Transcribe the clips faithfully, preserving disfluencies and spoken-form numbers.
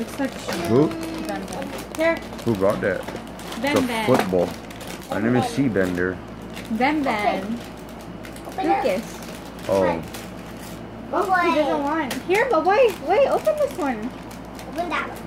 Looks like Who? Ben Ben. Here. Who got that? Ben The Ben. football. My name is Seabender. Ben Ben. Lucas. Oh. Oh, he doesn't want. Here, but wait, wait, open this one. Open that one.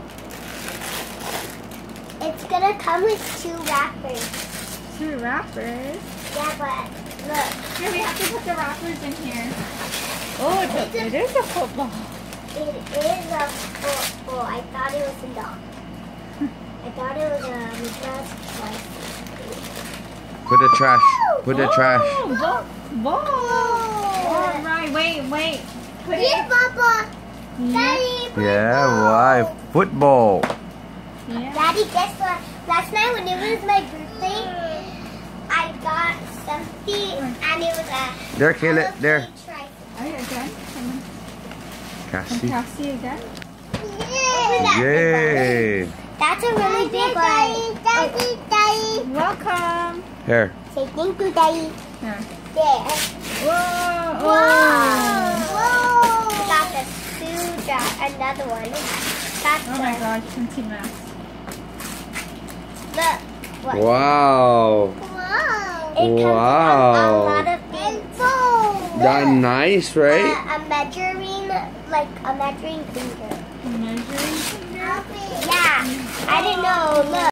It's gonna come with two wrappers. Two wrappers. Yeah, but look. Here, we have to put the wrappers in here. Oh, it's a, it is a football. It is a football. I thought it was a dog. I thought it was a just like. Put the trash. Put the oh, trash. Ball. Ball. All right, wait, wait. Put Here, it. Papa. Yeah. Daddy, football. Yeah, why? Football. Yeah. Daddy, guess what? Last night when it was my birthday, I got something and it was a. There, Caleb. There. Oh, yeah, again. And Cassie. Cassie again. Yeah. Yay. That's a really big one. Daddy, Daddy. Welcome. Here. Say thank you, Daddy. Here. There. Whoa. Whoa. Whoa. Got the Suda, another one. Got Oh the, my gosh, Cincy mask. Look. What? Wow. Wow. It comes Wow. with a lot of things. That's nice, right? Uh, a measuring, like a measuring finger. Measuring finger. Yeah. I didn't know. Look.